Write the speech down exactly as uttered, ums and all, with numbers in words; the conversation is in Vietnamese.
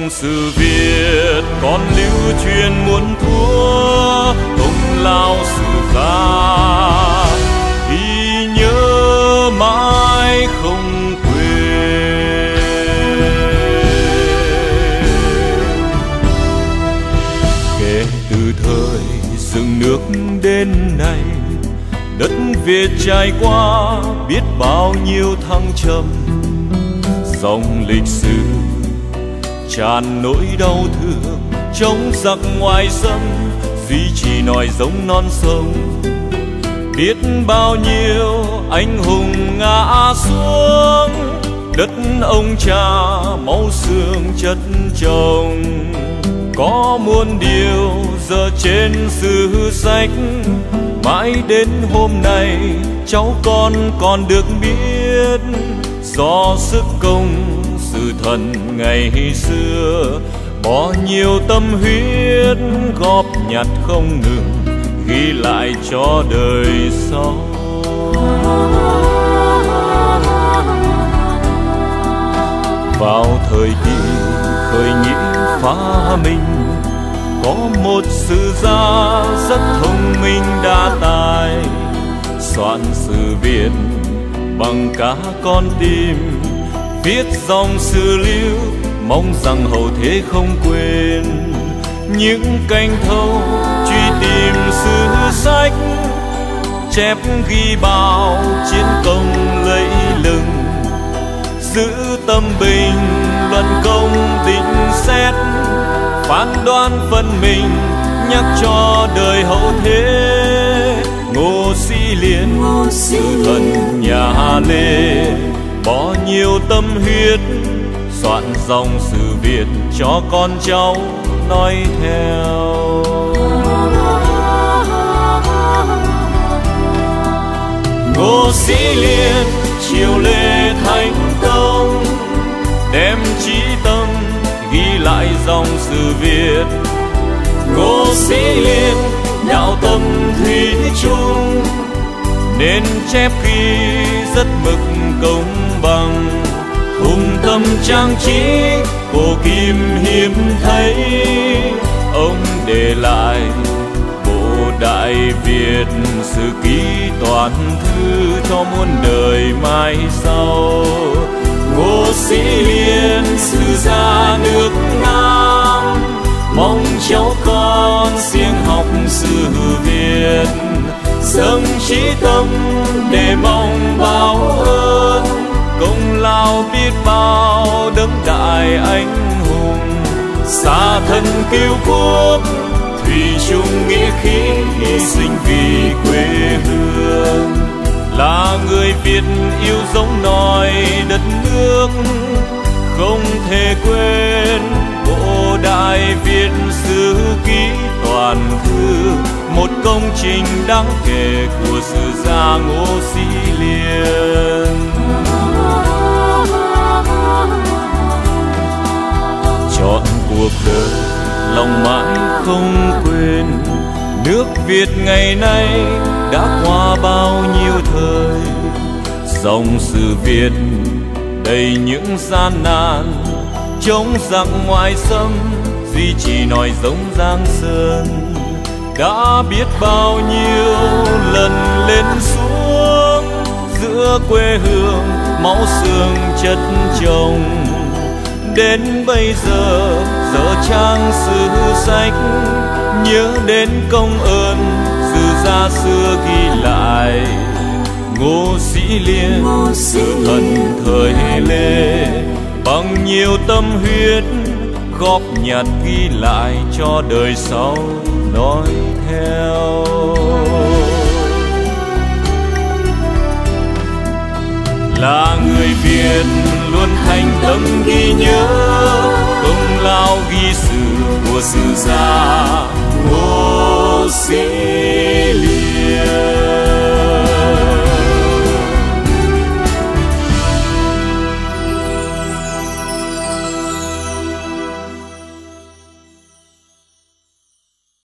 sử Việt còn lưu truyền muôn thuở, công lao sử gia ghi nhớ mãi không quên. Kể từ thời dựng nước đến nay, đất Việt trải qua biết bao nhiêu thăng trầm, dòng lịch sử tràn nỗi đau thương chống giặc ngoài xâm, duy trì nòi giống non sông. Biết bao nhiêu anh hùng ngã xuống, đất ông cha máu xương chất chồng. Có muôn điều giờ trên sử sách, mãi đến hôm nay cháu con còn được biết. Do sức công sự thần ngày xưa, bỏ nhiều tâm huyết góp nhặt không ngừng, ghi lại cho đời sau. Vào thời kỳ khởi nghĩa phá minh, có một sử gia rất thông minh đa tài, soạn sử Việt bằng cả con tim, viết dòng sử lưu mong rằng hậu thế không quên. Những canh thâu truy tìm sử sách, chép ghi bao chiến công lẫy lừng, giữ tâm bình luận công định xét, phán đoán phân mình nhắc cho đời hậu thế. Ngô Sĩ Liên sử thần nhà Lê, bỏ nhiều tâm huyết soạn dòng sử Việt cho con cháu nói theo. Ngô Sĩ Liên triều Lê thành công, đem chí tâm ghi lại dòng sử Việt. Ngô Sĩ Liên đạo tâm thủy chung, nên chép ghi rất mực công bằng. Hùng tâm trang trí cổ kim hiếm thấy, ông để lại bộ Đại Việt sử ký toàn thư cho muôn đời mai sau. Ngô Sĩ Liên sử gia nước Nam, mong cháu con siêng học sử Việt. Dâng chí tâm để mong báo ơn, công lao biết bao đấng đại anh hùng. Xa thân cứu quốc, thủy chung nghĩa khí hy sinh vì quê hương. Là người Việt yêu giống nòi đất nước, không thể quên bộ Đại Việt sử ký toàn thư, một công trình đáng kể của sử gia Ngô Sĩ Liên. Chọn cuộc đời lòng mãi không quên, nước Việt ngày nay đã qua bao nhiêu thời. Dòng sử Việt đầy những gian nan, chống giặc ngoại xâm, duy trì nòi giống Giang Sơn. Đã biết bao nhiêu lần lên xuống, giữa quê hương máu xương chất chồng. Đến bây giờ giờ trang sử sách, nhớ đến công ơn sử gia xưa ghi lại. Ngô Sĩ Liên sử thần thời Lê, bằng nhiều tâm huyết góp nhặt ghi lại cho đời sau nói theo. Là người Việt luôn thành tâm ghi nhớ, công lao ghi sử của sử gia Ngô Sĩ Liên.